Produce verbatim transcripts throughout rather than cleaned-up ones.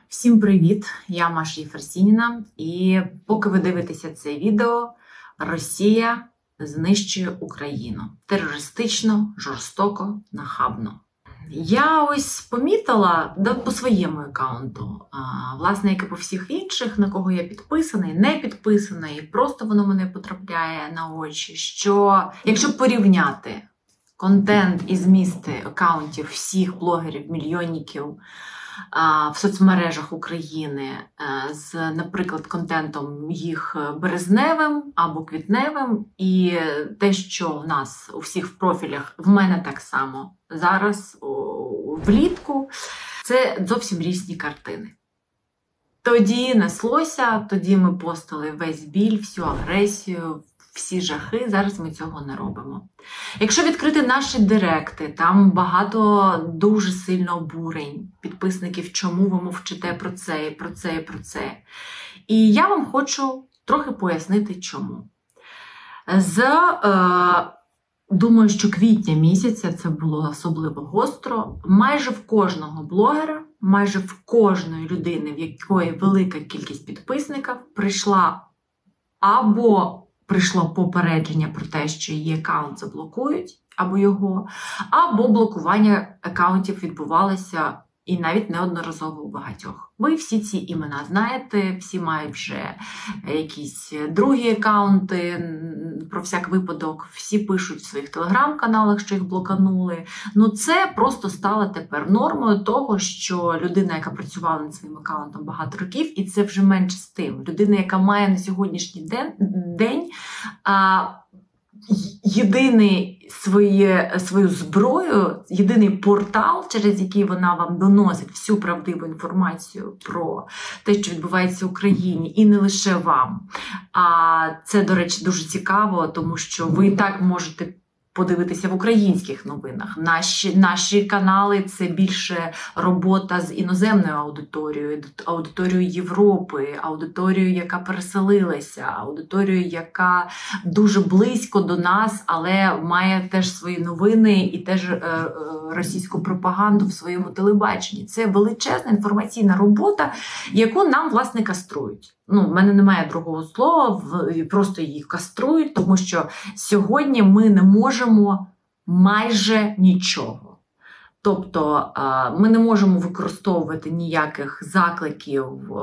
Всім привіт! Я Маша Єфросініна, і поки ви дивитеся це відео, Росія знищує Україну. Терористично, жорстоко, нахабно. Я ось помітила, да, по своєму аккаунту, а, власне, як і по всіх інших, на кого я підписаний, не підписаний, просто воно мене потрапляє на очі, що якщо порівняти контент і змісти аккаунтів всіх блогерів, мільйонників в соцмережах України з, наприклад, контентом їх березневим або квітневим, і те, що в нас у всіх в профілях, в мене так само зараз, влітку, це зовсім різні картини. Тоді неслося, тоді ми постили весь біль, всю агресію, всі жахи, зараз ми цього не робимо. Якщо відкрити наші директи, там багато дуже сильно обурень підписників, чому ви мовчите про це, і про це, і про це. І я вам хочу трохи пояснити, чому. З, е, думаю, що квітня місяця це було особливо гостро. Майже в кожного блогера, майже в кожної людини, в якої велика кількість підписників, прийшла або прийшло попередження про те, що її аккаунт заблокують, або його, або блокування аккаунтів відбувалося і навіть неодноразово у багатьох. Ви всі ці імена знаєте, всі мають вже якісь другі аккаунти, про всяк випадок, всі пишуть в своїх телеграм-каналах, що їх блоканули. Ну це просто стало тепер нормою того, що людина, яка працювала над своїм аккаунтом багато років, і це вже менше з тим. Людина, яка має на сьогоднішній день, день а, єдиний своє, свою зброю, єдиний портал, через який вона вам доносить всю правдиву інформацію про те, що відбувається в Україні, і не лише вам. А це, до речі, дуже цікаво, тому що ви і так можете подивитися в українських новинах. Наші, наші канали – це більше робота з іноземною аудиторією, аудиторією Європи, аудиторією, яка переселилася, аудиторією, яка дуже близько до нас, але має теж свої новини і теж е, російську пропаганду в своєму телебаченні. Це величезна інформаційна робота, яку нам, власне, каструють. Ну, в мене немає другого слова, просто їх каструють, тому що сьогодні ми не можемо майже нічого. Тобто ми не можемо використовувати ніяких закликів,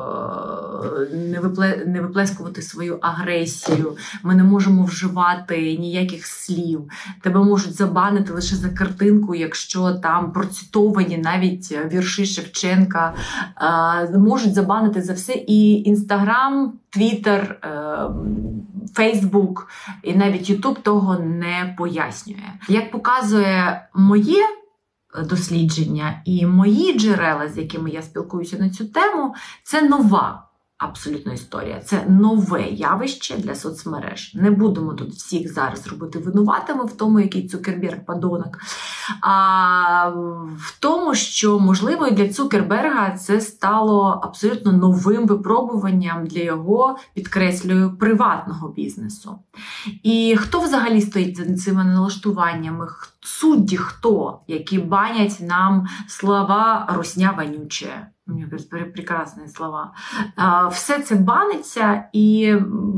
не виплескувати свою агресію, ми не можемо вживати ніяких слів. Тебе можуть забанити лише за картинку, якщо там процитовані навіть вірші Шевченка, можуть забанити за все. І Інстаграм, Твіттер, Фейсбук і навіть Ютуб того не пояснює. Як показує моє дослідження і мої джерела, з якими я спілкуюся на цю тему, це нова абсолютно історія. Це нове явище для соцмереж. Не будемо тут всіх зараз робити винуватими в тому, який Цукерберг подонок, а в тому, що, можливо, і для Цукерберга це стало абсолютно новим випробуванням для його, підкреслюю, приватного бізнесу. І хто взагалі стоїть за цими налаштуваннями? Судді хто, які банять нам слова «русня вонючая». У мене прекрасні слова. Все це баниться, і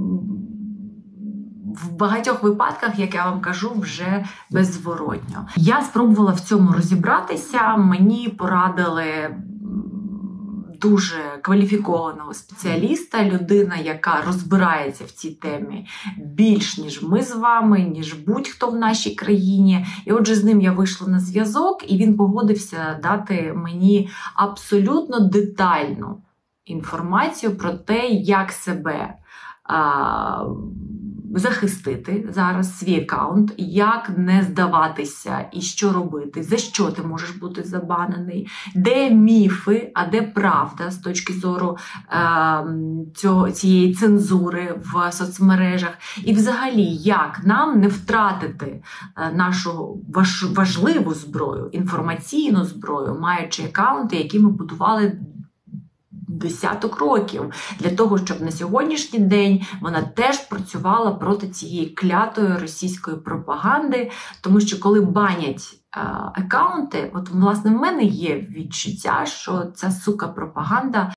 в багатьох випадках, як я вам кажу, вже беззворотньо. Я спробувала в цьому розібратися, мені порадили дуже кваліфікованого спеціаліста, людина, яка розбирається в цій темі більш, ніж ми з вами, ніж будь-хто в нашій країні. І отже, з ним я вийшла на зв'язок, і він погодився дати мені абсолютно детальну інформацію про те, як себе а, захистити зараз свій аккаунт, як не здаватися і що робити, за що ти можеш бути забанений, де міфи, а де правда з точки зору е, цього, цієї цензури в соцмережах, і взагалі, як нам не втратити нашу важ, важливу зброю, інформаційну зброю, маючи аккаунти, які ми будували десяток років, для того, щоб на сьогоднішній день вона теж працювала проти цієї клятої російської пропаганди, тому що коли банять аккаунти, от, власне, в мене є відчуття, що ця сука пропаганда